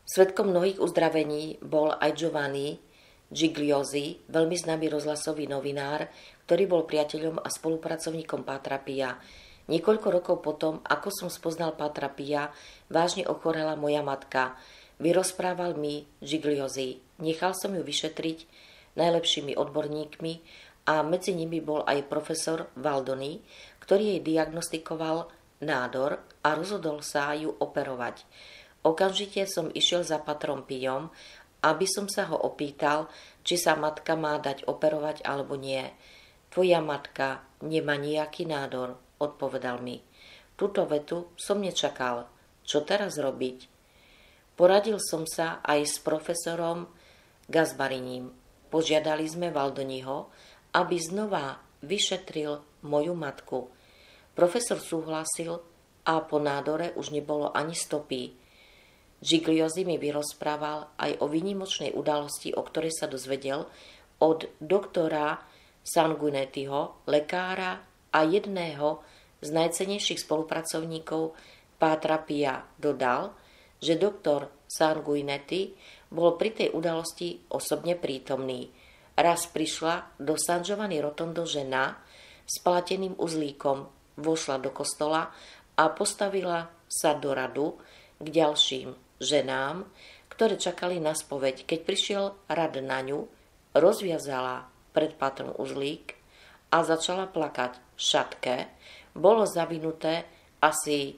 Svedkom mnohých uzdravení bol aj Giovanni Gigliosi, veľmi známy rozhlasový novinár, ktorý bol priateľom a spolupracovníkom Pátra Pia. Niekoľko rokov potom, ako som spoznal Pátra Pia, vážne ochorela moja matka. Vyrozprával mi Gigliosi. Nechal som ju vyšetriť najlepšími odborníkmi a medzi nimi bol aj profesor Valdoni, ktorý jej diagnostikoval nádor a rozhodol sa ju operovať. Okamžite som išiel za Pátrom Piom, aby som sa ho opýtal, či sa matka má dať operovať alebo nie. Tvoja matka nemá nejaký nádor, odpovedal mi. Túto vetu som nečakal. Čo teraz robiť? Poradil som sa aj s profesorom Gasparinim. Požiadali sme Valdoniho, aby znova vyšetril moju matku. Profesor súhlasil a po nádore už nebolo ani stopy. Gigliosi mi vyrozprával aj o výnimočnej udalosti, o ktorej sa dozvedel od doktora Sanguinettiho, lekára a jedného z najcennejších spolupracovníkov Pátra Pia. Dodal, že doktor Sanguinetti bol pri tej udalosti osobne prítomný. Raz prišla do San Giovanni Rotondo žena s plateným uzlíkom, vošla do kostola a postavila sa do radu k ďalším ženám, ktoré čakali na spoveď. Keď prišiel rad na ňu, rozviazala pred Pátrom uzlík a začala plakať. V šatke bolo zavinuté asi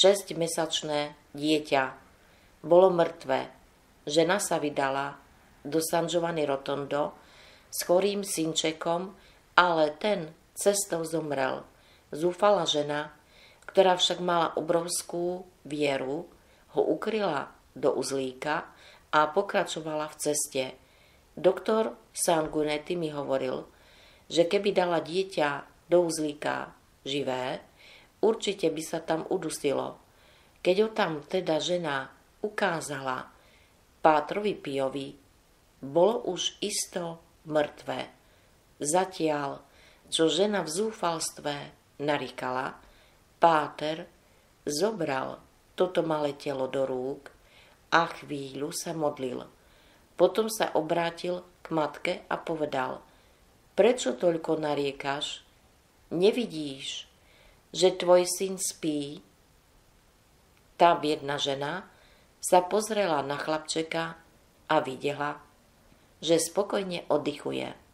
6-mesačné dieťa. Bolo mŕtve. Žena sa vydala do San Giovanni Rotondo s chorým synčekom, ale ten cestou zomrel. Zúfala žena, ktorá však mala obrovskú vieru, ho ukryla do uzlíka a pokračovala v ceste. Doktor Sanguinetti mi hovoril, že keby dala dieťa do uzlíka živé, určite by sa tam udusilo. Keď ho tam teda žena ukázala Pátrovi Piovi, bolo už isto mŕtve. Zatiaľ, čo žena v zúfalstve narikala, Páter zobral toto malé telo do rúk a chvíľu sa modlil. Potom sa obrátil k matke a povedal: Prečo toľko nariekaš? Nevidíš, že tvoj syn spí? Tá biedna žena sa pozrela na chlapčeka a videla, že spokojne oddychuje.